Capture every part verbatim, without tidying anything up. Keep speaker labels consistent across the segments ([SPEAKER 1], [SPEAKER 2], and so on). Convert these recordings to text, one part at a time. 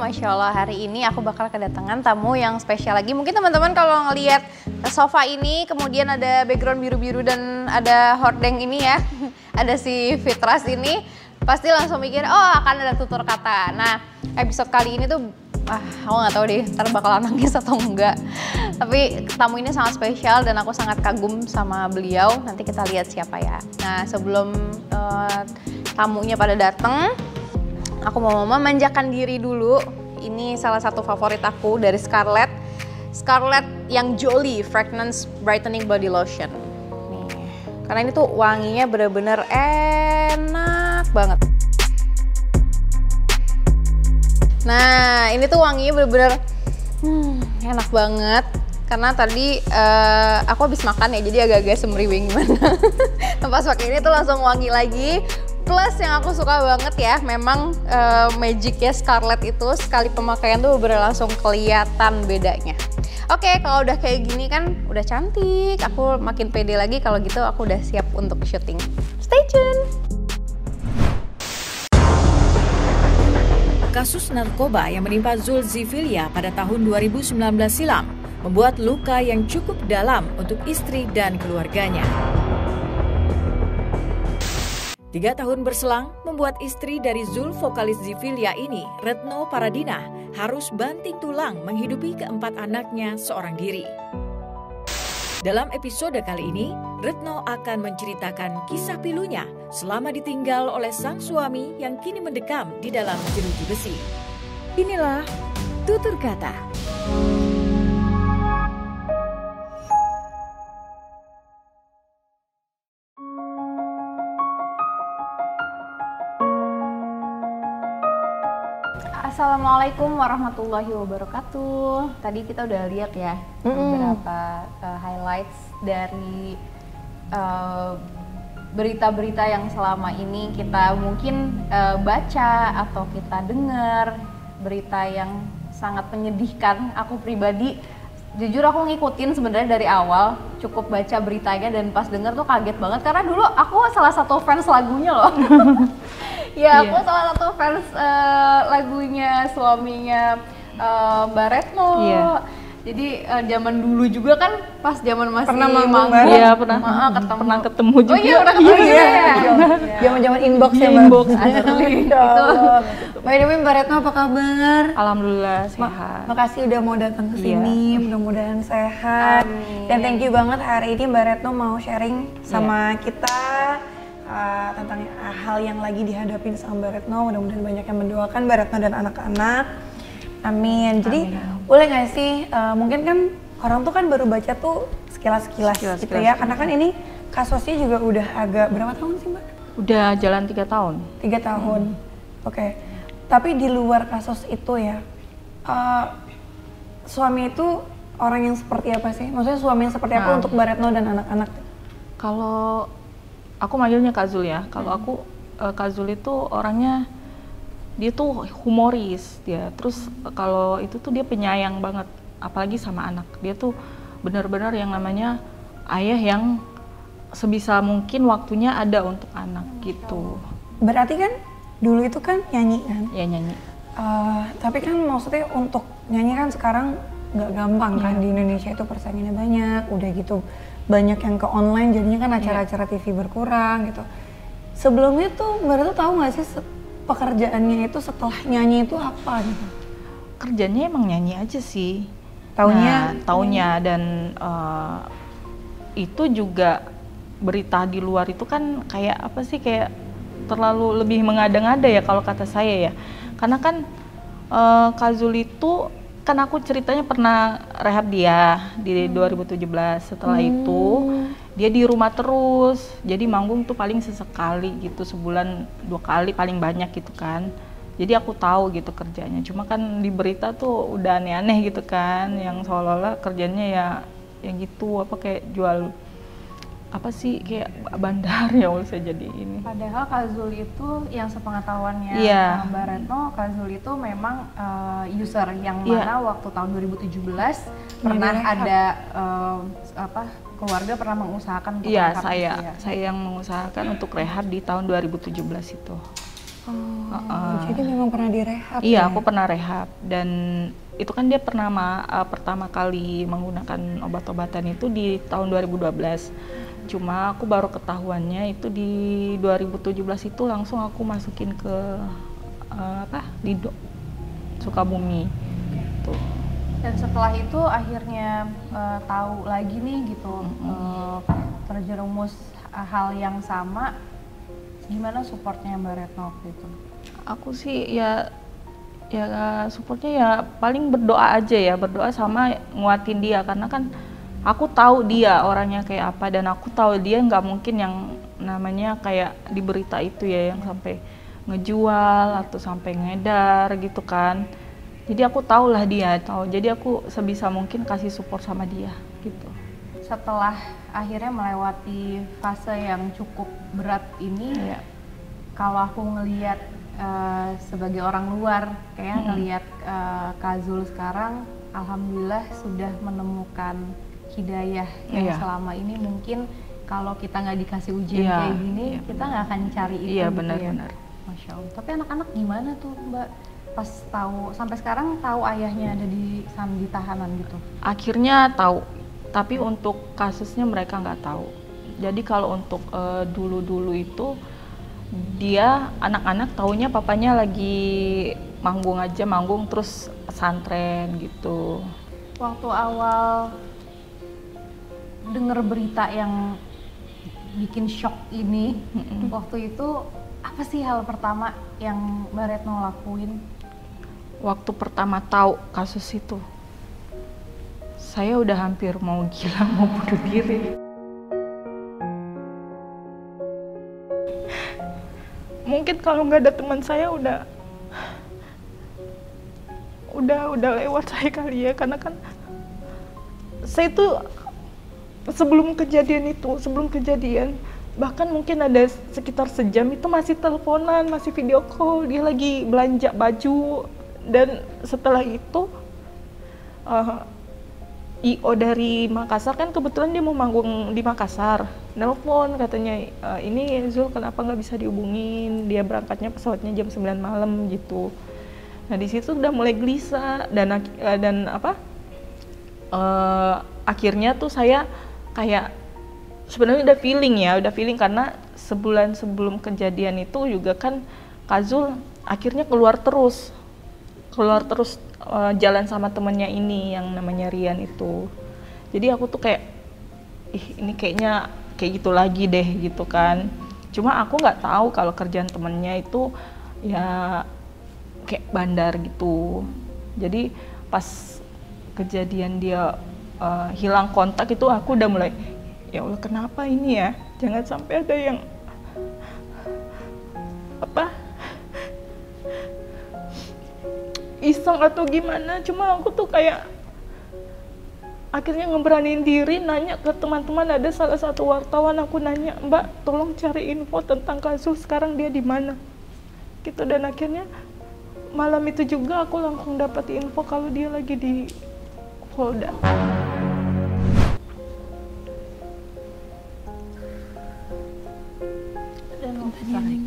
[SPEAKER 1] Masya Allah, hari ini aku bakal kedatangan tamu yang spesial lagi. Mungkin teman-teman kalau ngelihat sofa ini, kemudian ada background biru-biru dan ada hordeng ini ya, ada si Fitras ini, pasti langsung mikir, oh akan ada tutur kata. Nah, episode kali ini tuh, ah, aku nggak tahu deh, ntar bakalan nangis atau enggak. Tapi tamu ini sangat spesial dan aku sangat kagum sama beliau. Nanti kita lihat siapa ya. Nah, sebelum uh, tamunya pada datang, aku mau memanjakan diri dulu. Ini salah satu favorit aku dari Scarlett. Scarlett yang Jolie Fragrance Brightening Body Lotion. Nih, karena ini tuh wanginya bener-bener enak banget. Nah, ini tuh wanginya bener-bener hmm, enak banget. Karena tadi uh, aku habis makan ya, jadi agak-agak semriwing gimana. Pas pakai ini tuh langsung wangi lagi. Plus yang aku suka banget ya, memang uh, magic ya Scarlett itu sekali pemakaian tuh bener langsung kelihatan bedanya. Oke, kalau udah kayak gini kan udah cantik, aku makin pede lagi kalau gitu aku udah siap untuk syuting. Stay tune!
[SPEAKER 2] Kasus narkoba yang menimpa Zulkiflia pada tahun dua ribu sembilan belas silam membuat luka yang cukup dalam untuk istri dan keluarganya. Tiga tahun berselang membuat istri dari Zul vokalis Zulkiflia ini, Retno Paradina, harus banting tulang menghidupi keempat anaknya seorang diri. Dalam episode kali ini, Retno akan menceritakan kisah pilunya selama ditinggal oleh sang suami yang kini mendekam di dalam jeruji besi. Inilah Tutur Kata.
[SPEAKER 1] Assalamualaikum warahmatullahi wabarakatuh. Tadi kita udah lihat ya mm-hmm. beberapa uh, highlights dari uh, berita-berita yang selama ini kita mungkin uh, baca atau kita dengar, berita yang sangat menyedihkan. Aku pribadi jujur aku ngikutin sebenarnya dari awal, cukup baca beritanya dan pas denger tuh kaget banget karena dulu aku salah satu fans lagunya loh. Ya, aku yeah. salah satu fans uh, lagunya suaminya uh, Mbak Retno. Yeah. Jadi uh, zaman dulu juga kan pas zaman masih
[SPEAKER 3] pernah manggung bareng.
[SPEAKER 1] Iya, pernah. Uh, ketemu.
[SPEAKER 3] Pernah ketemu juga.
[SPEAKER 1] Oh iya, pernah ketemu
[SPEAKER 3] iya,
[SPEAKER 1] juga
[SPEAKER 3] ya. Zaman-zaman inbox ya, Mbak.
[SPEAKER 1] Inbox asli. Itu.
[SPEAKER 3] By the way, Mbak Retno apa kabar?
[SPEAKER 1] Alhamdulillah sehat.
[SPEAKER 3] Ma makasih udah mau datang ke sini, yeah. mudah-mudahan sehat. Amin. Dan thank you banget hari ini Mbak Retno mau sharing sama yeah. kita. Uh, tentang uh, hal yang lagi dihadapin sama Mbak Retno, mudah-mudahan banyak yang mendoakan Mbak Retno dan anak-anak. Amin. Jadi Amin. boleh nggak sih, uh, mungkin kan orang tuh kan baru baca tuh sekilas-sekilas gitu sekilas, ya, karena kan ini kasusnya juga udah agak berapa tahun sih Mbak?
[SPEAKER 4] Udah jalan tiga tahun.
[SPEAKER 3] Tiga tahun, hmm. oke. Okay. Tapi di luar kasus itu ya, uh, suami itu orang yang seperti apa sih? Maksudnya suami yang seperti apa nah. untuk Mbak Retno dan anak-anak?
[SPEAKER 4] Kalau aku manggilnya Kak Zul ya. Kalau hmm. aku uh, Kak Zul itu orangnya dia tuh humoris dia. Terus uh, kalau itu tuh dia penyayang banget, apalagi sama anak. Dia tuh benar-benar yang namanya ayah yang sebisa mungkin waktunya ada untuk anak gitu.
[SPEAKER 3] Berarti kan dulu itu kan nyanyi kan?
[SPEAKER 4] Ya nyanyi.
[SPEAKER 3] Uh, tapi kan maksudnya untuk nyanyi kan sekarang nggak gampang kan, di Indonesia itu persaingannya banyak, udah gitu banyak yang ke online jadinya kan acara-acara T V berkurang gitu. Sebelumnya tuh Mbak Retno tahu nggak sih pekerjaannya itu setelah nyanyi itu apa gitu?
[SPEAKER 4] Kerjanya emang nyanyi aja sih.
[SPEAKER 3] Taunya?
[SPEAKER 4] Nah, taunya dan uh, itu juga berita di luar itu kan kayak apa sih, kayak terlalu lebih mengada-ngada ya kalau kata saya ya. Karena kan uh, Kak Zul itu kan aku ceritanya pernah rehab dia di dua ribu tujuh belas. Setelah hmm. itu dia di rumah terus, jadi manggung tuh paling sesekali gitu, sebulan dua kali paling banyak gitu kan. Jadi aku tahu gitu kerjanya, cuma kan di berita tuh udah aneh-aneh gitu kan, yang seolah-olah kerjanya ya yang gitu, apa kayak jual apa sih, kayak bandar ya kalau saya jadi ini.
[SPEAKER 1] Padahal Kak Zul itu yang sepengetahuannya
[SPEAKER 4] yeah.
[SPEAKER 1] Mbak Retno, Kak Zul itu memang uh, user yang mana yeah. waktu tahun dua ribu tujuh belas pernah yeah. ada uh, apa keluarga pernah mengusahakan untuk
[SPEAKER 4] Iya,
[SPEAKER 1] rehab.
[SPEAKER 4] saya
[SPEAKER 1] Ya.
[SPEAKER 4] saya yang mengusahakan untuk rehab di tahun dua ribu tujuh belas itu.
[SPEAKER 3] Oh,
[SPEAKER 4] Uh-uh.
[SPEAKER 3] jadi memang pernah direhab.
[SPEAKER 4] Iya,
[SPEAKER 3] ya?
[SPEAKER 4] aku pernah rehab dan itu kan dia pernah ma- uh, pertama kali menggunakan obat-obatan itu di tahun dua ribu dua belas. Cuma aku baru ketahuannya itu di dua ribu tujuh belas itu langsung aku masukin ke uh, apa? Lido Sukabumi. Tuh.
[SPEAKER 1] Dan setelah itu akhirnya uh, tahu lagi nih gitu, mm-hmm. uh, terjerumus hal yang sama. Gimana supportnya Mbak Retno waktu itu?
[SPEAKER 4] Aku sih ya ya supportnya ya paling berdoa aja ya, berdoa sama nguatin dia karena kan aku tahu dia orangnya kayak apa dan aku tahu dia nggak mungkin yang namanya kayak di berita itu ya yang sampai ngejual atau sampai ngedar gitu kan. Jadi aku tahu lah dia tahu. Jadi aku sebisa mungkin kasih support sama dia gitu.
[SPEAKER 1] Setelah akhirnya melewati fase yang cukup berat ini, ya. Kalau aku ngelihat uh, sebagai orang luar, kayak hmm. ngelihat uh, Kak Zul sekarang, alhamdulillah sudah menemukan hidayah yang yeah. selama ini mungkin kalau kita nggak dikasih ujian yeah. kayak gini, yeah, kita nggak akan cari itu.
[SPEAKER 4] Iya
[SPEAKER 1] gitu
[SPEAKER 4] benar-benar.
[SPEAKER 1] Ya. Masya Allah. Tapi anak-anak gimana tuh Mbak? Pas tahu sampai sekarang tahu ayahnya ada di sana di tahanan gitu?
[SPEAKER 4] Akhirnya tahu. Tapi untuk kasusnya mereka nggak tahu. Jadi kalau untuk uh, dulu-dulu itu dia anak-anak taunya papanya lagi manggung aja, manggung terus pesantren gitu.
[SPEAKER 1] Waktu awal denger berita yang bikin shock ini, mm-hmm. waktu itu apa sih hal pertama yang Mbak Retno lakuin?
[SPEAKER 4] Waktu pertama tahu kasus itu, saya udah hampir mau gila, mau bunuh diri. Mungkin kalau nggak ada teman saya udah, udah, udah lewat saya kali ya, karena kan saya tuh sebelum kejadian itu, sebelum kejadian, bahkan mungkin ada sekitar sejam itu masih teleponan, masih video call, dia lagi belanja baju, dan setelah itu uh, I O dari Makassar kan kebetulan dia mau manggung di Makassar, nelpon katanya e, ini Zul kenapa nggak bisa dihubungin, dia berangkatnya pesawatnya jam sembilan malam gitu. Nah di situ udah mulai gelisah dan dan apa e, akhirnya tuh saya kayak sebenarnya udah feeling ya, udah feeling karena sebulan sebelum kejadian itu juga kan Kak Zul akhirnya keluar terus, keluar terus Uh, jalan sama temennya ini yang namanya Rian itu. Jadi aku tuh kayak ih ini kayaknya kayak gitu lagi deh gitu kan. Cuma aku nggak tahu kalau kerjaan temennya itu ya kayak bandar gitu. Jadi pas kejadian dia uh, hilang kontak itu aku udah mulai ya Allah kenapa ini ya, jangan sampai ada yang apa iseng atau gimana. Cuma aku tuh kayak akhirnya ngeberanin diri nanya ke teman-teman. Ada salah satu wartawan, aku nanya, Mbak tolong cari info tentang kasus sekarang dia di mana gitu. Dan akhirnya malam itu juga aku langsung dapat info kalau dia lagi di Polda.
[SPEAKER 1] Dan tadi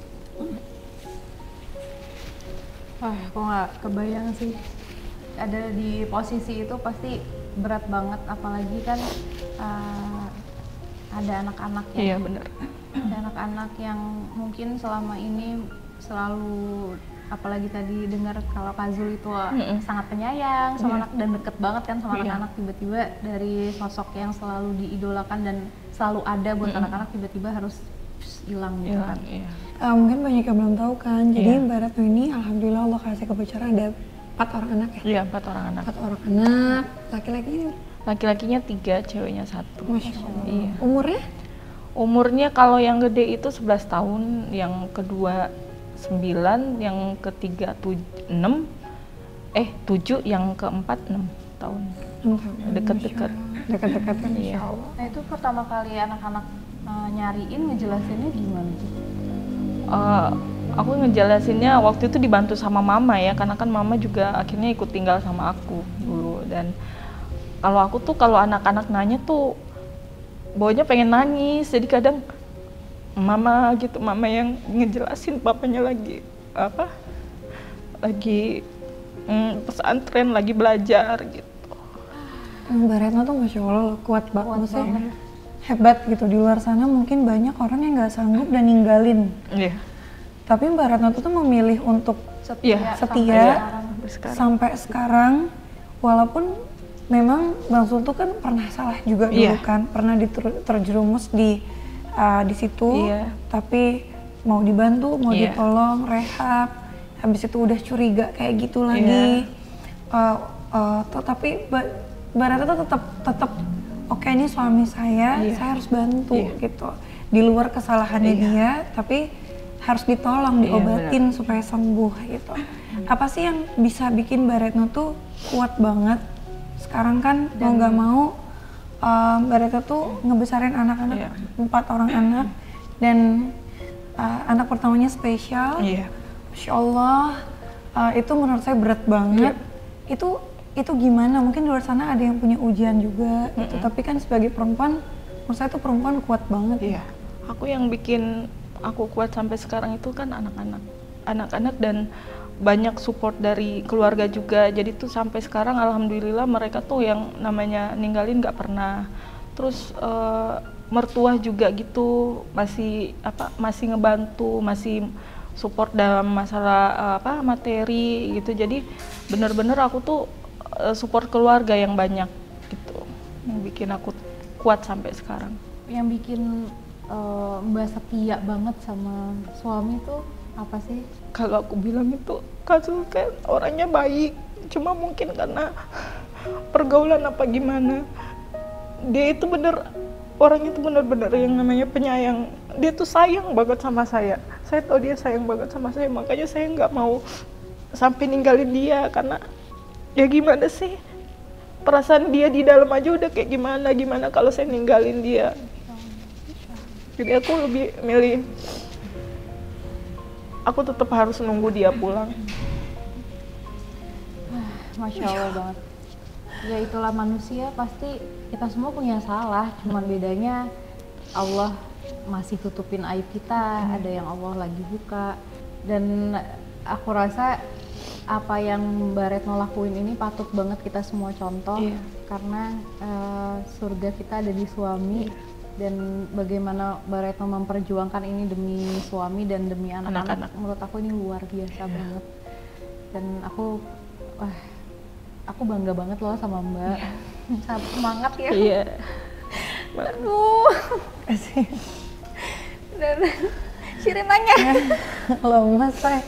[SPEAKER 1] wah, aku nggak kebayang sih ada di posisi itu, pasti berat banget, apalagi kan uh, ada anak-anak ya.
[SPEAKER 4] Iya benar.
[SPEAKER 1] Ada anak-anak yang mungkin selama ini selalu, apalagi tadi dengar kalau Kak Zul itu mm-hmm. sangat penyayang sama yeah. anak dan deket banget kan sama yeah. anak-anak, tiba-tiba dari sosok yang selalu diidolakan dan selalu ada buat mm-hmm. anak-anak tiba-tiba harus hilang gitu kan.
[SPEAKER 4] Iya.
[SPEAKER 3] Uh, mungkin banyak yang belum tahu kan, jadi
[SPEAKER 4] yeah.
[SPEAKER 3] Mbak Retno ini alhamdulillah Allah kasih kebocoran ada empat orang anak ya?
[SPEAKER 4] Iya, empat orang anak.
[SPEAKER 3] Empat orang anak, laki-lakinya?
[SPEAKER 4] Laki-lakinya tiga, ceweknya satu.
[SPEAKER 3] Masya Allah.
[SPEAKER 4] Iya.
[SPEAKER 3] Umurnya?
[SPEAKER 4] Umurnya kalau yang gede itu sebelas tahun, yang kedua sembilan, yang ketiga enam, eh tujuh, yang keempat enam tahun. Dekat-dekat.
[SPEAKER 3] Dekat-dekat kan,
[SPEAKER 4] Insya
[SPEAKER 1] Allah. Nah itu pertama kali anak-anak uh, nyariin, ngejelasinnya gimana?
[SPEAKER 4] Uh, aku ngejelasinnya waktu itu dibantu sama mama ya, karena kan mama juga akhirnya ikut tinggal sama aku dulu. Dan kalau aku tuh kalau anak-anak nanya tuh bawanya pengen nangis, jadi kadang mama gitu, mama yang ngejelasin papanya lagi apa lagi mm, pesantren, lagi belajar gitu.
[SPEAKER 3] Mbak Retno tuh Masya Allah kuat banget, maksudnya hebat gitu. Di luar sana mungkin banyak orang yang nggak sanggup dan ninggalin.
[SPEAKER 4] Iya.
[SPEAKER 3] Tapi Mbak Retno tuh memilih untuk
[SPEAKER 4] setia,
[SPEAKER 3] setia
[SPEAKER 4] sampai sekarang.
[SPEAKER 3] sampai sekarang. Walaupun memang Bang Sul tuh kan pernah salah juga dulu
[SPEAKER 4] Iya.
[SPEAKER 3] kan, pernah diter- terjerumus di uh, di situ.
[SPEAKER 4] Iya.
[SPEAKER 3] Tapi mau dibantu, mau
[SPEAKER 4] Iya.
[SPEAKER 3] ditolong, rehab. Habis itu udah curiga kayak gitu lagi. Uh, uh, tuh, tapi Mbak Mbak Retno tuh tetap tetap oke ini suami saya,
[SPEAKER 4] Iya.
[SPEAKER 3] saya harus bantu
[SPEAKER 4] Iya.
[SPEAKER 3] gitu. Di luar kesalahannya
[SPEAKER 4] Iya.
[SPEAKER 3] dia, tapi harus ditolong,
[SPEAKER 4] Iya,
[SPEAKER 3] diobatin supaya sembuh gitu. Apa sih yang bisa bikin Mbak Retno tuh kuat banget? Sekarang kan mau nggak mau uh, Mbak Retno tuh ngebesarin anak-anak,
[SPEAKER 4] Iya.
[SPEAKER 3] empat orang anak, dan uh, anak pertamanya spesial.
[SPEAKER 4] Iya.
[SPEAKER 3] Masya Allah, uh, itu menurut saya berat banget.
[SPEAKER 4] Iya.
[SPEAKER 3] Itu itu gimana? Mungkin di luar sana ada yang punya ujian juga gitu.
[SPEAKER 4] Mm-mm.
[SPEAKER 3] Tapi kan sebagai perempuan, menurut saya tuh perempuan kuat banget.
[SPEAKER 4] Iya. Aku yang bikin aku kuat sampai sekarang itu kan anak-anak, anak-anak dan banyak support dari keluarga juga. Jadi tuh sampai sekarang alhamdulillah mereka tuh yang namanya ninggalin nggak pernah. Terus uh, mertua juga gitu masih apa masih ngebantu, masih support dalam masalah uh, apa materi gitu. Jadi bener-bener aku tuh uh, support keluarga yang banyak gitu, yang bikin aku kuat sampai sekarang.
[SPEAKER 1] Yang bikin uh, Mbak setia banget sama suami tuh apa sih?
[SPEAKER 4] Kalau aku bilang itu Kazul kan orangnya baik, cuma mungkin karena pergaulan apa gimana, dia itu bener orangnya itu bener-bener yang namanya penyayang. Dia tuh sayang banget sama saya. Saya tahu dia sayang banget sama saya, makanya saya nggak mau sampai ninggalin dia. Karena ya gimana sih, perasaan dia di dalam aja udah kayak gimana gimana kalau saya ninggalin dia. Jadi aku lebih milih aku tetap harus nunggu dia pulang.
[SPEAKER 1] Masya Allah banget. Ya itulah manusia, pasti kita semua punya salah, cuman bedanya Allah masih tutupin aib kita, ada yang Allah lagi buka. Dan aku rasa apa yang Mbak Retno lakuin ini patut banget kita semua contoh.
[SPEAKER 4] Iya.
[SPEAKER 1] Karena uh, surga kita ada di suami. Iya. Dan bagaimana Mbak Retno memperjuangkan ini demi suami dan demi anak-anak, menurut aku ini luar biasa. Iya. Banget. Dan aku wah aku bangga banget loh sama Mbak. Iya. Semangat ya.
[SPEAKER 4] Iya.
[SPEAKER 1] Aduh.
[SPEAKER 3] Kasih.
[SPEAKER 1] Dan Shirin nanya.
[SPEAKER 3] Lemas saya.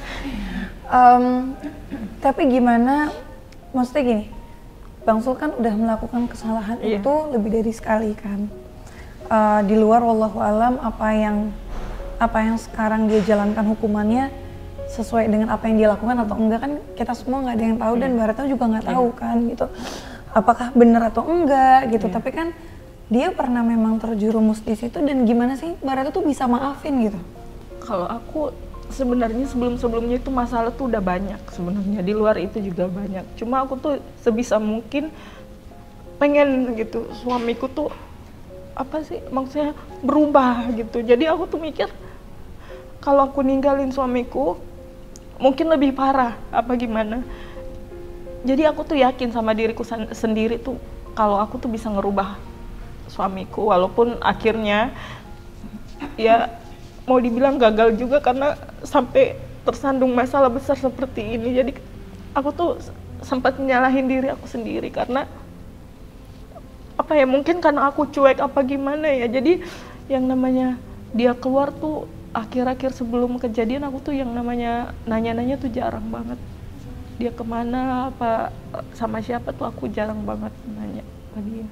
[SPEAKER 3] Um, tapi gimana, maksudnya gini, Bang Sul kan udah melakukan kesalahan
[SPEAKER 4] Iya.
[SPEAKER 3] itu lebih dari sekali kan. Uh, di luar wallahu alam apa yang apa yang sekarang dia jalankan hukumannya sesuai dengan apa yang dia lakukan atau enggak kan kita semua nggak ada yang tahu. Iya. Dan Mbak Retno juga nggak tahu. Iya. Kan gitu apakah benar atau enggak gitu. Iya. Tapi kan dia pernah memang terjerumus di situ, dan gimana sih Mbak Retno tuh bisa maafin gitu?
[SPEAKER 4] Kalau aku sebenarnya sebelum-sebelumnya itu masalah tuh udah banyak sebenarnya, di luar itu juga banyak. Cuma aku tuh sebisa mungkin pengen gitu suamiku tuh apa sih maksudnya berubah gitu. Jadi aku tuh mikir kalau aku ninggalin suamiku mungkin lebih parah apa gimana. Jadi aku tuh yakin sama diriku sendiri tuh kalau aku tuh bisa ngerubah suamiku, walaupun akhirnya ya mau dibilang gagal juga karena sampai tersandung masalah besar seperti ini. Jadi aku tuh sempat nyalahin diri aku sendiri karena apa ya, mungkin karena aku cuek apa gimana ya. Jadi yang namanya dia keluar tuh akhir-akhir sebelum kejadian aku tuh yang namanya nanya-nanya tuh jarang banget. Dia kemana, apa sama siapa tuh aku jarang banget nanya ke dia.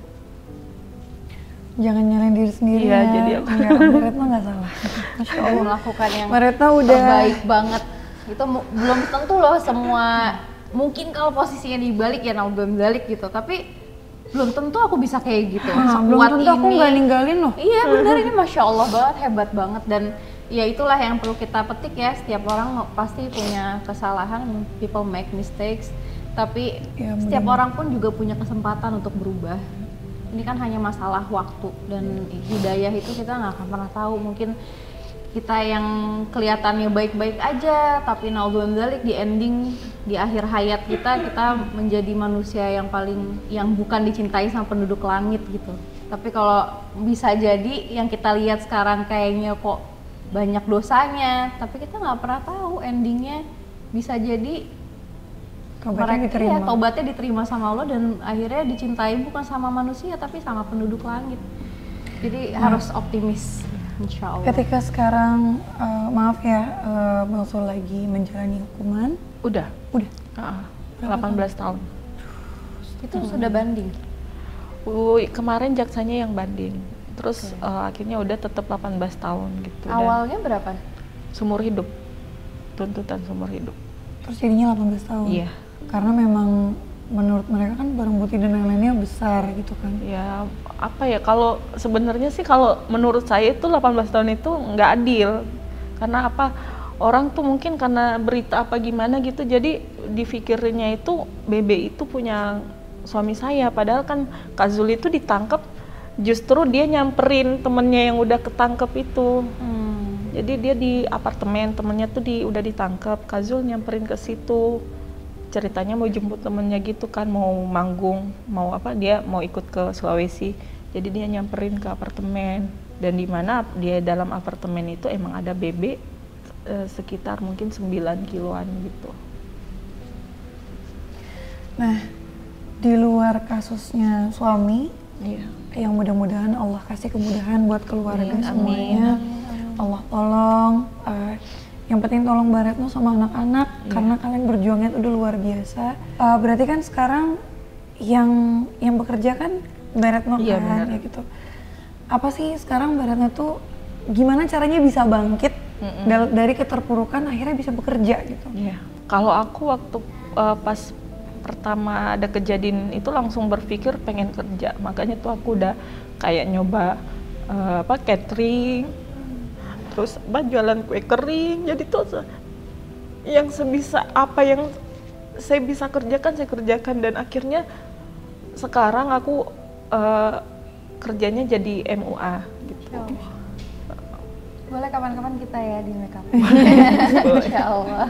[SPEAKER 3] Jangan nyalain diri sendiri.
[SPEAKER 4] Iya,
[SPEAKER 3] ya.
[SPEAKER 4] jadi aku
[SPEAKER 3] Enggak, Mbak Retno nggak salah. Masya Allah.
[SPEAKER 1] Melakukan yang
[SPEAKER 3] Mbak Retno udah
[SPEAKER 1] baik banget. Itu belum tentu loh semua. Mungkin kalau posisinya dibalik ya, nah belum balik gitu. Tapi belum tentu aku bisa kayak gitu.
[SPEAKER 3] Nah, belum
[SPEAKER 1] Sekuat
[SPEAKER 3] tentu aku
[SPEAKER 1] ini.
[SPEAKER 3] nggak ninggalin loh.
[SPEAKER 1] Iya benar, ini Masya Allah banget, hebat banget. Dan ya itulah yang perlu kita petik ya. Setiap orang pasti punya kesalahan, people make mistakes. Tapi
[SPEAKER 3] Ya,
[SPEAKER 1] setiap
[SPEAKER 3] bener.
[SPEAKER 1] orang pun juga punya kesempatan untuk berubah. Ini kan hanya masalah waktu dan hidayah itu kita nggak akan pernah tahu. Mungkin kita yang kelihatannya baik-baik aja, tapi naudzubillah di ending di akhir hayat kita kita menjadi manusia yang paling yang bukan dicintai sama penduduk langit gitu. Tapi kalau bisa jadi yang kita lihat sekarang kayaknya kok banyak dosanya, tapi kita nggak pernah tahu endingnya bisa jadi
[SPEAKER 3] Tobatnya
[SPEAKER 1] mereka
[SPEAKER 3] diterima.
[SPEAKER 1] ya, tobatnya diterima sama Allah dan akhirnya dicintai bukan sama manusia tapi sama penduduk langit. Jadi nah, harus optimis. Insya Allah.
[SPEAKER 3] Ketika sekarang, uh, maaf ya, uh, Bang Sul lagi menjalani hukuman.
[SPEAKER 4] Udah.
[SPEAKER 3] Udah?
[SPEAKER 4] Uh, delapan belas tahun.
[SPEAKER 1] Itu hmm. sudah banding?
[SPEAKER 4] Uh, kemarin jaksanya yang banding. Terus okay. uh, akhirnya udah tetap delapan belas tahun gitu.
[SPEAKER 1] Awalnya dan berapa?
[SPEAKER 4] Seumur hidup. Tuntutan seumur hidup.
[SPEAKER 3] Terus jadinya delapan belas tahun?
[SPEAKER 4] Iya.
[SPEAKER 3] Karena memang menurut mereka kan barang bukti dan lain-lainnya besar gitu kan.
[SPEAKER 4] Ya apa ya, kalau sebenarnya sih kalau menurut saya itu delapan belas tahun itu nggak adil. Karena apa, orang tuh mungkin karena berita apa gimana gitu jadi difikirnya itu B B itu punya suami saya, padahal kan Kak Zul itu ditangkap justru dia nyamperin temennya yang udah ketangkep itu. hmm. Jadi dia di apartemen temennya tuh di udah ditangkap, Kak Zul nyamperin ke situ. Ceritanya mau jemput temennya gitu kan, mau manggung, mau apa, dia mau ikut ke Sulawesi. Jadi dia nyamperin ke apartemen, dan di mana dia dalam apartemen itu emang ada B B eh, sekitar mungkin sembilan kiloan gitu.
[SPEAKER 3] Nah, di luar kasusnya suami,
[SPEAKER 4] iya.
[SPEAKER 3] yang mudah-mudahan Allah kasih kemudahan buat keluarga
[SPEAKER 4] amin,
[SPEAKER 3] semuanya. Amin. Allah tolong. Uh, Yang penting tolong Mbak Retno sama anak-anak, yeah. karena kalian berjuangnya itu udah luar biasa. Uh, berarti kan sekarang yang yang bekerja kan Mbak Retno
[SPEAKER 4] yeah,
[SPEAKER 3] kan, ya gitu. Apa sih sekarang Mbak Retno tuh gimana caranya bisa bangkit mm-hmm. dal- dari keterpurukan akhirnya bisa bekerja gitu?
[SPEAKER 4] Iya. Yeah. Kalau aku waktu uh, pas pertama ada kejadian itu langsung berpikir pengen kerja, makanya tuh aku udah kayak nyoba uh, apa catering. Terus bah, jualan kue kering, jadi tuh yang sebisa apa yang saya bisa kerjakan saya kerjakan, dan akhirnya sekarang aku uh, kerjanya jadi M U A gitu.
[SPEAKER 1] Oh. Boleh kapan-kapan kita ya di makeup. Masya Allah.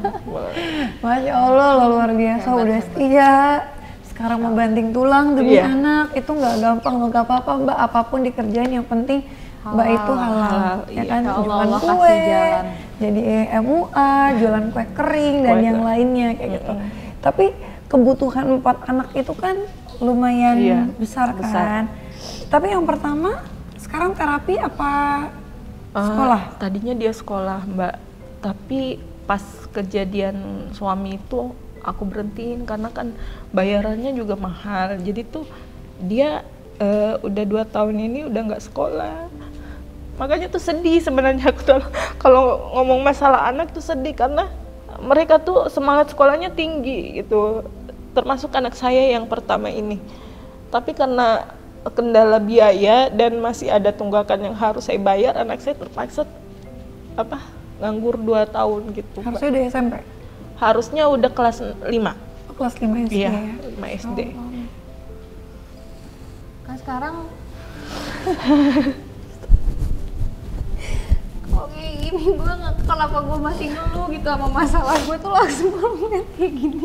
[SPEAKER 3] Masya Allah, lo luar biasa, hebat, udah setia. Sekarang mau banting tulang demi yeah. anak, itu nggak gampang, nggak apa-apa Mbak, apapun dikerjain yang penting halal. Mbak itu halal, halal ya kan,
[SPEAKER 1] iya.
[SPEAKER 3] jualan Allah kue, jadi M U A, jualan kue kering dan kue yang kue. lainnya kayak mm-hmm. gitu. Tapi kebutuhan empat anak itu kan lumayan iya, besar, besar kan. Tapi yang pertama sekarang terapi apa uh, sekolah?
[SPEAKER 4] Tadinya dia sekolah Mbak, tapi pas kejadian suami itu aku berhentiin karena kan bayarannya juga mahal. Jadi tuh dia uh, udah dua tahun ini udah nggak sekolah. Makanya tuh sedih sebenarnya aku tuh kalau ngomong masalah anak tuh sedih karena mereka tuh semangat sekolahnya tinggi gitu, termasuk anak saya yang pertama ini. Tapi karena kendala biaya dan masih ada tunggakan yang harus saya bayar, anak saya terpaksa apa nganggur dua tahun gitu.
[SPEAKER 3] Harusnya udah S M P?
[SPEAKER 4] Harusnya udah kelas lima.
[SPEAKER 3] Oh, kelas lima S D
[SPEAKER 4] iya,
[SPEAKER 3] ya?
[SPEAKER 4] lima S D.
[SPEAKER 1] Oh, oh. Kan sekarang kok kayak gini, gue gak, kenapa gue masih ngeluh gitu sama masalah gue tuh langsung ngomongin kayak gini.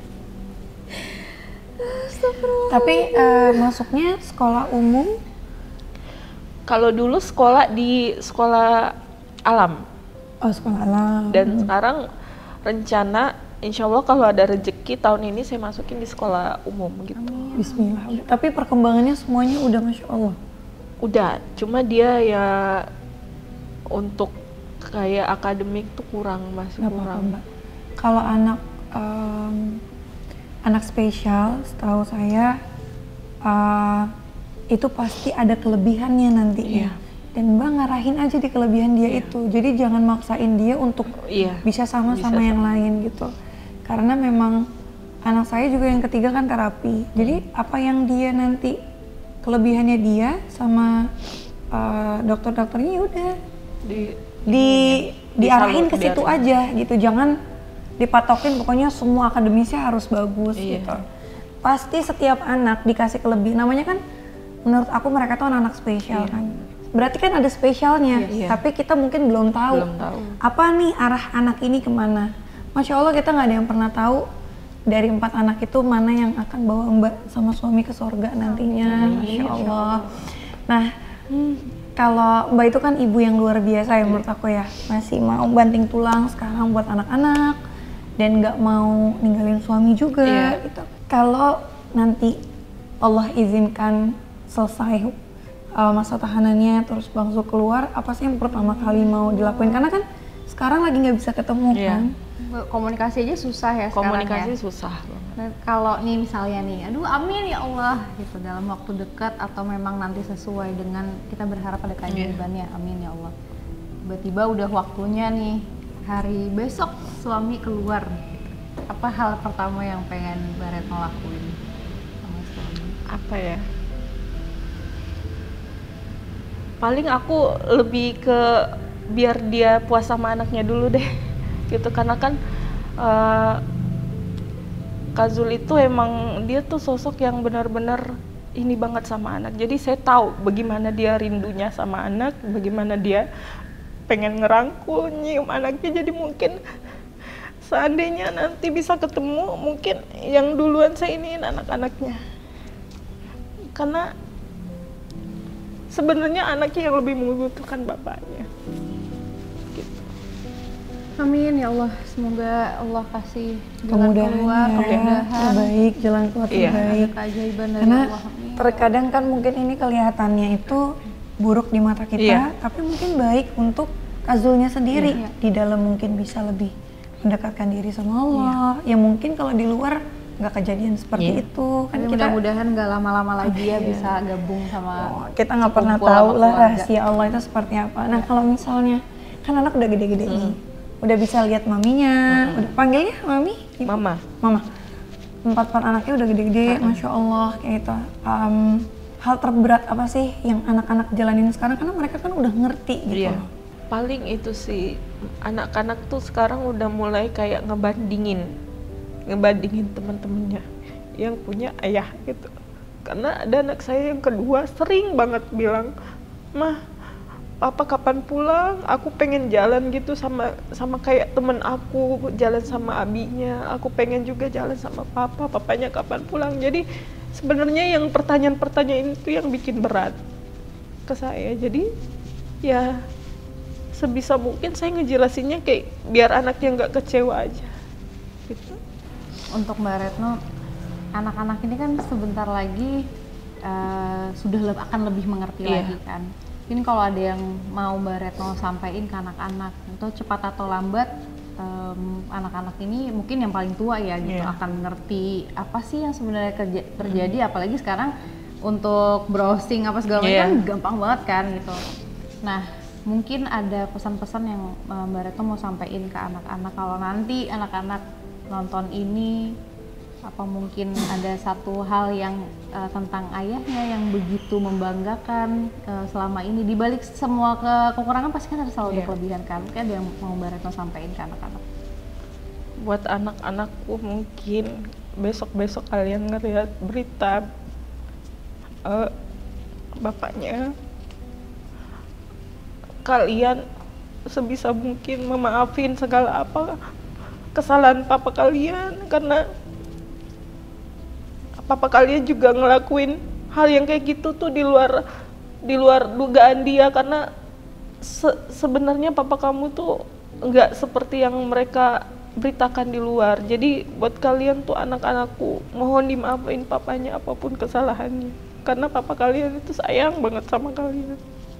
[SPEAKER 3] Tapi uh, masuknya sekolah umum?
[SPEAKER 4] Kalau dulu sekolah di sekolah alam.
[SPEAKER 3] Oh, sekolah alam.
[SPEAKER 4] Dan sekarang rencana insya Allah kalau ada rezeki tahun ini saya masukin di sekolah umum gitu.
[SPEAKER 3] Amin. Bismillah. Tapi perkembangannya semuanya udah Masya Allah?
[SPEAKER 4] Udah, cuma dia ya untuk kayak akademik tuh kurang, masih
[SPEAKER 3] Gak
[SPEAKER 4] kurang.
[SPEAKER 3] Apa-apa, Mbak. Kalau anak um, anak spesial, setahu saya uh, itu pasti ada kelebihannya nantinya. Yeah. Dan Mbak ngarahin aja di kelebihan dia yeah. itu. Jadi jangan maksain dia untuk yeah. bisa sama-sama bisa yang sama. lain gitu. Karena memang anak saya juga yang ketiga kan terapi. Jadi apa yang dia nanti kelebihannya dia sama uh, dokter-dokternya ya udah di di diarahin ke situ aja gitu. Jangan dipatokin pokoknya semua akademisnya harus bagus iya. gitu. Pasti setiap anak dikasih kelebihan. Namanya kan menurut aku mereka tuh anak-anak spesial iya. kan. berarti kan ada spesialnya,
[SPEAKER 4] Iya.
[SPEAKER 3] tapi kita mungkin belum tahu,
[SPEAKER 4] Belum tahu.
[SPEAKER 3] apa nih arah anak ini kemana. Masya Allah kita nggak ada yang pernah tahu dari empat anak itu mana yang akan bawa Mbak sama suami ke surga nantinya. Masya Allah. Nah, kalau Mbak itu kan ibu yang luar biasa ya menurut aku ya, masih mau banting tulang sekarang buat anak-anak dan nggak mau ninggalin suami juga.
[SPEAKER 4] Iya.
[SPEAKER 3] Gitu. Kalau nanti Allah izinkan selesai uh, masa tahanannya terus Bang Zul keluar, apa sih yang pertama kali mau dilakuin? Karena kan sekarang lagi nggak bisa ketemu
[SPEAKER 4] Iya.
[SPEAKER 3] kan?
[SPEAKER 1] Komunikasi aja susah ya
[SPEAKER 4] Komunikasi
[SPEAKER 1] sekarang ya.
[SPEAKER 4] susah banget.
[SPEAKER 1] Dan kalau nih misalnya nih, aduh amin ya Allah gitu dalam waktu dekat atau memang nanti sesuai dengan kita berharap ada keajaibannya, amin ya Allah. Tiba-tiba udah waktunya nih hari besok suami keluar. Apa hal pertama yang pengen Mbak Retno lakuin sama suami?
[SPEAKER 4] Apa ya? Paling aku lebih ke biar dia puas sama anaknya dulu deh. Gitu karena kan uh, Kak Zul itu emang dia tuh sosok yang benar-benar ini banget sama anak. Jadi saya tahu bagaimana dia rindunya sama anak, bagaimana dia pengen ngerangkul, nyium anaknya. Jadi mungkin seandainya nanti bisa ketemu, mungkin yang duluan saya iniin anak-anaknya. Karena sebenarnya anaknya yang lebih membutuhkan bapaknya.
[SPEAKER 1] Amin ya Allah, semoga Allah kasih jalan keluar,
[SPEAKER 3] Kemudahan
[SPEAKER 1] kemudahan,
[SPEAKER 3] terbaik, jalan keluar
[SPEAKER 4] Iya.
[SPEAKER 3] terbaik.
[SPEAKER 1] keajaiban dari
[SPEAKER 3] Karena
[SPEAKER 1] Allah. Amin.
[SPEAKER 3] terkadang kan mungkin ini kelihatannya itu buruk di mata kita,
[SPEAKER 4] Iya.
[SPEAKER 3] tapi mungkin baik untuk Kak Zulnya sendiri.
[SPEAKER 1] Iya.
[SPEAKER 3] Di dalam mungkin bisa lebih mendekatkan diri sama Allah. Ya mungkin kalau di luar nggak kejadian seperti
[SPEAKER 4] Iya.
[SPEAKER 3] itu. Kan
[SPEAKER 1] Tapi
[SPEAKER 3] kita
[SPEAKER 1] mudah-mudahan nggak lama-lama lagi ya
[SPEAKER 3] Iya.
[SPEAKER 1] bisa gabung sama
[SPEAKER 3] oh, kita nggak pernah
[SPEAKER 1] sekumpul
[SPEAKER 3] tahu
[SPEAKER 1] sama
[SPEAKER 3] lah
[SPEAKER 1] keluarga.
[SPEAKER 3] rahasia Allah itu seperti apa. Nah kalau misalnya kan anak udah gede-gede nih, udah bisa lihat maminya, udah panggilnya mami, Ibu?
[SPEAKER 4] Mama.
[SPEAKER 3] Mama. Empat empat anaknya udah gede-gede, masya Allah kayak gitu. Um, hal terberat apa sih yang anak-anak jalanin sekarang karena mereka kan udah ngerti gitu.
[SPEAKER 4] Iya. Paling itu sih anak-anak tuh sekarang udah mulai kayak ngebandingin, ngebandingin teman-temannya yang punya ayah gitu. Karena ada anak saya yang kedua sering banget bilang, "Mah, Papa kapan pulang? Aku pengen jalan gitu sama sama kayak temen aku, jalan sama abinya. Aku pengen juga jalan sama Papa. Papanya kapan pulang?" Jadi sebenarnya yang pertanyaan-pertanyaan itu yang bikin berat ke saya. Jadi ya sebisa mungkin saya ngejelasinnya kayak biar anaknya nggak kecewa aja. Gitu.
[SPEAKER 1] Untuk Mbak Retno, anak-anak ini kan sebentar lagi uh, sudah le- akan lebih mengerti
[SPEAKER 4] Iya.
[SPEAKER 1] lagi kan. Ini kalau ada yang mau Mbak Retno sampaikan ke anak-anak, itu cepat atau lambat um, anak-anak ini mungkin yang paling tua ya gitu
[SPEAKER 4] Iya.
[SPEAKER 1] akan mengerti apa sih yang sebenarnya kerja- terjadi, apalagi sekarang untuk browsing apa segala macam
[SPEAKER 4] Iya.
[SPEAKER 1] kan gampang banget kan gitu. Nah, mungkin ada pesan-pesan yang uh, Mbak Retno mau sampaikan ke anak-anak kalau nanti anak-anak nonton ini, apa mungkin ada satu hal yang uh, tentang ayahnya yang begitu membanggakan uh, selama ini, di balik semua ke kekurangan pasti kan ada selalu ada
[SPEAKER 4] Iya.
[SPEAKER 1] kelebihan kan. Mungkin ada yang mau Mbak Retno sampaikan ke anak-anak.
[SPEAKER 4] Buat anak-anakku mungkin besok-besok kalian ngeliat berita uh, bapaknya, kalian sebisa mungkin memaafin segala apa kesalahan papa kalian, karena papa kalian juga ngelakuin hal yang kayak gitu tuh di luar di luar dugaan dia, karena se- sebenarnya papa kamu tuh nggak seperti yang mereka beritakan di luar. Jadi buat kalian tuh anak-anakku, mohon dimaafin papanya apapun kesalahannya, karena papa kalian itu sayang banget sama kalian.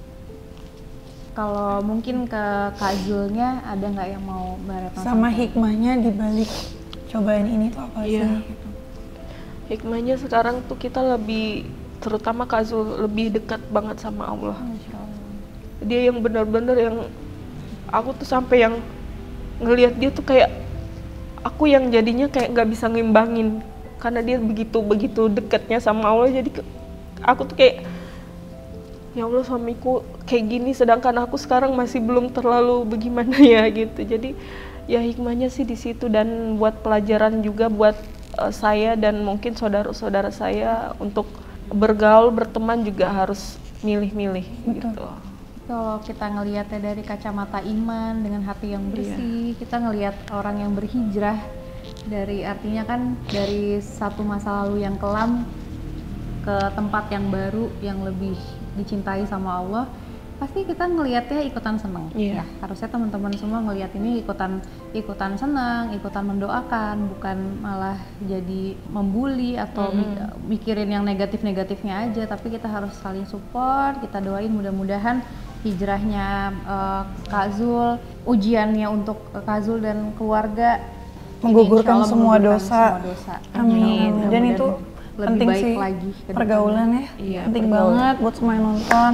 [SPEAKER 1] Kalau mungkin ke Kak Zulnya ada nggak yang mau Mbak Retno
[SPEAKER 3] Sama
[SPEAKER 1] sampaikan?
[SPEAKER 3] hikmahnya dibalik cobaan ini tuh apa
[SPEAKER 4] Iya.
[SPEAKER 3] sih? Gitu.
[SPEAKER 4] Hikmahnya sekarang tuh kita lebih, terutama Kak Zul, lebih dekat banget sama Allah.
[SPEAKER 1] Masya Allah.
[SPEAKER 4] Dia yang benar-benar yang aku tuh sampai yang ngelihat dia tuh kayak aku yang jadinya kayak nggak bisa ngimbangin, karena dia begitu begitu dekatnya sama Allah. Jadi ke- aku tuh kayak, ya Allah, suamiku kayak gini sedangkan aku sekarang masih belum terlalu bagaimana ya gitu. Jadi ya hikmahnya sih di situ, dan buat pelajaran juga buat uh, saya dan mungkin saudara-saudara saya untuk bergaul, berteman juga harus milih-milih gitu.
[SPEAKER 1] Kalau kita ngelihatnya dari kacamata iman dengan hati yang bersih, yeah. kita ngelihat orang yang berhijrah dari artinya kan dari satu masa lalu yang kelam ke tempat yang baru yang lebih dicintai sama Allah, pasti kita ngelihatnya ikutan seneng.
[SPEAKER 4] Yeah.
[SPEAKER 1] Ya, harusnya teman-teman semua ngelihat ini ikutan ikutan senang, ikutan mendoakan, bukan malah jadi membuli atau mm-hmm. mikirin yang negatif-negatifnya aja, tapi kita harus saling support, kita doain mudah-mudahan hijrahnya uh, Kak Zul, ujiannya untuk Kak Zul dan keluarga
[SPEAKER 3] menggugurkan semua
[SPEAKER 1] menggugurkan
[SPEAKER 3] dosa.
[SPEAKER 1] semua dosa.
[SPEAKER 3] Amin. Amin. Dan itu
[SPEAKER 1] lebih
[SPEAKER 3] penting
[SPEAKER 1] baik
[SPEAKER 3] sih
[SPEAKER 1] lagi
[SPEAKER 3] pergaulan ya,
[SPEAKER 4] iya,
[SPEAKER 3] penting
[SPEAKER 4] pergaulan.
[SPEAKER 3] banget buat semua yang nonton.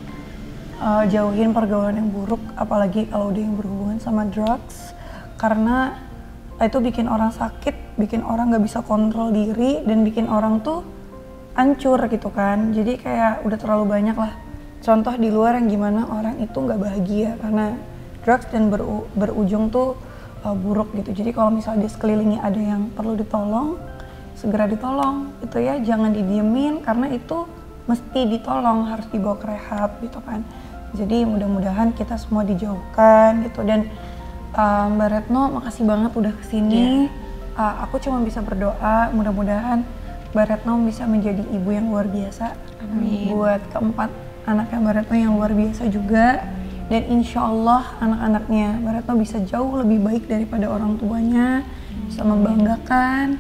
[SPEAKER 3] Uh, jauhin pergaulan yang buruk, apalagi kalau udah yang berhubungan sama drugs, karena itu bikin orang sakit, bikin orang nggak bisa kontrol diri, dan bikin orang tuh hancur gitu kan. Jadi kayak udah terlalu banyak lah contoh di luar yang gimana orang itu nggak bahagia karena drugs dan beru berujung tuh uh, buruk gitu. Jadi kalau misalnya di sekelilingnya ada yang perlu ditolong, segera ditolong itu ya, jangan didiemin karena itu mesti ditolong, harus dibawa ke rehab gitu kan. Jadi mudah-mudahan kita semua dijauhkan gitu. Dan uh, Mbak Retno makasih banget udah kesini. Yeah. Uh, aku cuma bisa berdoa mudah-mudahan Mbak Retno bisa menjadi ibu yang luar biasa.
[SPEAKER 4] Amin. Buat
[SPEAKER 3] keempat anaknya Mbak Retno yang luar biasa juga. Amin. Dan insya Allah anak-anaknya Mbak Retno bisa jauh lebih baik daripada orang tuanya, hmm. bisa membanggakan,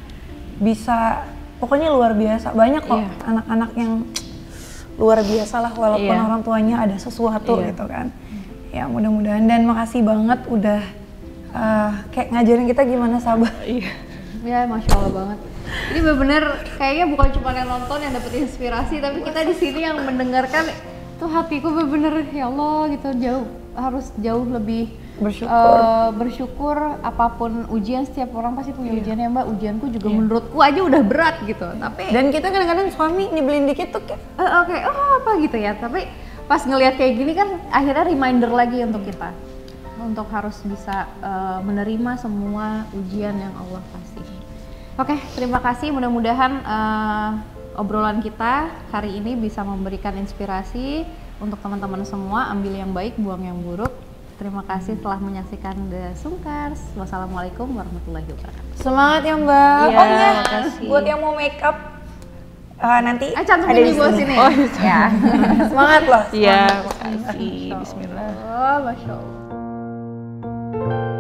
[SPEAKER 3] bisa pokoknya luar biasa. Banyak kok yeah. anak-anak yang luar biasa lah walaupun yeah. orang tuanya ada sesuatu yeah. gitu kan. Ya mudah-mudahan, dan makasih banget udah uh, kayak ngajarin kita gimana sabar.
[SPEAKER 1] Iya. Ya Masya Allah banget. Ini benar-benar kayaknya bukan cuma yang nonton yang dapet inspirasi, tapi kita di sini yang mendengarkan tuh hatiku benar-benar ya Allah gitu, jauh harus jauh lebih
[SPEAKER 3] bersyukur.
[SPEAKER 1] Uh, bersyukur apapun ujian, setiap orang pasti punya
[SPEAKER 3] Iya.
[SPEAKER 1] ujian ya Mbak. Ujianku juga
[SPEAKER 3] Iya.
[SPEAKER 1] menurutku aja udah berat gitu. Tapi
[SPEAKER 3] dan kita kadang-kadang suami nyebelin dikit tuh kayak
[SPEAKER 1] uh, oke okay, oh apa gitu ya. Tapi pas ngelihat kayak gini kan akhirnya reminder lagi untuk kita untuk harus bisa uh, menerima semua ujian yang Allah kasih. Oke, okay, terima kasih. Mudah-mudahan uh, obrolan kita hari ini bisa memberikan inspirasi untuk teman-teman semua. Ambil yang baik, buang yang buruk. Terima kasih telah menyaksikan The Sungkars. Wassalamualaikum warahmatullahi wabarakatuh.
[SPEAKER 3] semangat ya Mbak.
[SPEAKER 4] Iya,
[SPEAKER 3] Oh iya,
[SPEAKER 4] makasih.
[SPEAKER 3] buat yang mau make up uh, nanti
[SPEAKER 1] Ah, cantum
[SPEAKER 3] ada
[SPEAKER 1] ini
[SPEAKER 3] di
[SPEAKER 1] buat
[SPEAKER 3] sini.
[SPEAKER 1] sini.
[SPEAKER 3] Oh, ya. Semangat loh.
[SPEAKER 4] Iya,
[SPEAKER 3] Semangat.
[SPEAKER 4] makasih. Bismillah.
[SPEAKER 1] Oh, Masya Allah.